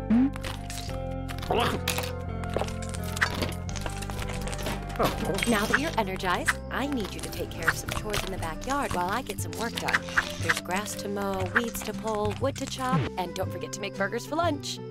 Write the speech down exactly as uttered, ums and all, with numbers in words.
Now that you're energized, I need you to take care of some chores in the backyard while I get some work done. There's grass to mow, weeds to pull, wood to chop, and don't forget to make burgers for lunch.